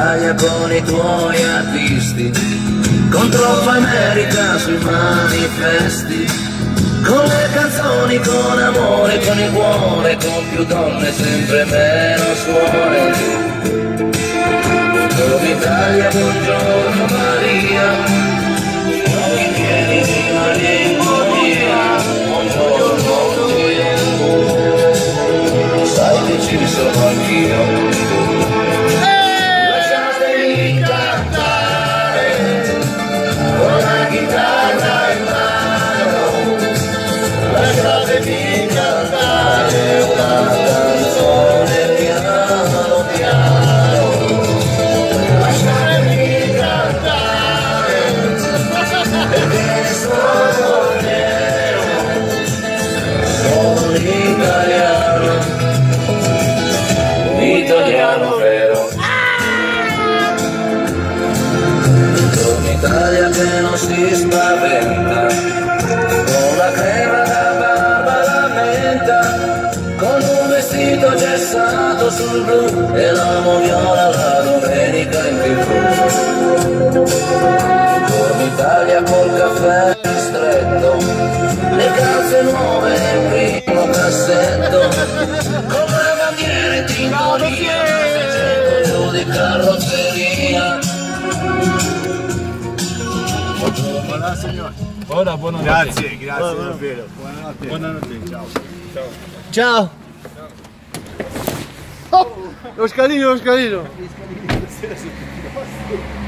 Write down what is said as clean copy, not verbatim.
Italia con i tuoi artisti, con troppa America sui manifesti, con le canzoni, con amore, con il cuore, con più donne, sempre meno suore. Buongiorno Italia, buongiorno Maria, occhi pieni di malinconia, buongiorno Dio, sai che ci sono anch'io. Lasciatemi cantare con la chitarra in mano, lasciatemi cantare una canzone piano piano, lasciatemi cantare perché sono nero, sono un italiano vero. Un'Italia che non si spaventa, con la crema da barba la menta, con un vestito gessato sul blu e l'amo viola la domenica in TV. Un'Italia col caffè ristretto, le calze nuove nel primo cassetto, con la bandiera in tintoria, giù di carrozzeria. Buonanotte signore. Ora buonanotte. Grazie, grazie davvero. Buonanotte. Buonanotte. Ciao. Ciao. Ciao. Oh, lo scalino, lo scalino.